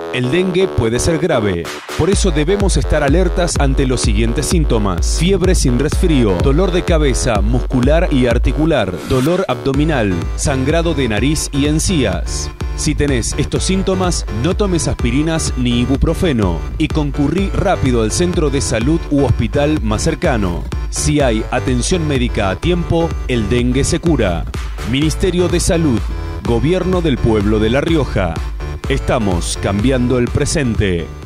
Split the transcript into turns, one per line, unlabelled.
El dengue puede ser grave, por eso debemos estar alertas ante los siguientes síntomas: fiebre sin resfrío, dolor de cabeza muscular y articular, dolor abdominal, sangrado de nariz y encías. Si tenés estos síntomas, no tomes aspirinas ni ibuprofeno y concurrí rápido al centro de salud u hospital más cercano. Si hay atención médica a tiempo, el dengue se cura. Ministerio de Salud, Gobierno del Pueblo de La Rioja. Estamos cambiando el presente.